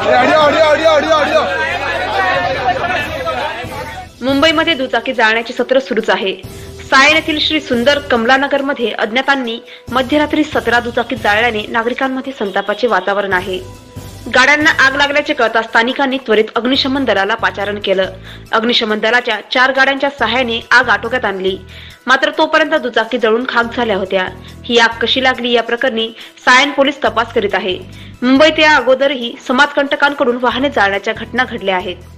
मुंबईमध्ये दुचाकी जाळण्याचे सत्र सुरूच आहे। सायन येथील श्री सुंदर कमलानगरमध्ये अज्ञातांनी मध्यरात्री 17 दुचाकी जाळल्याने नागरिकांमध्ये संतापाचे वातावरण आहे। गाड्यांना आग लागल्याचे कळता स्थानिकांनी त्वरित अग्निशमन दलाला पाचारण केलं। अग्निशमन दलाच्या 4 गाड्यांच्या सहाय्याने आग आटोक्यात आणली, मात्र तोपर्यंत दुचाकी जळून खाक झाल्या होत्या। ही आग कशी लागली या प्रकरणी सायन पोलीस तपास करीत आहे। मुंबईत या अगोदरही समाजकंटकांकडून वाहने जाळण्याच्या घटना घडल्या आहेत।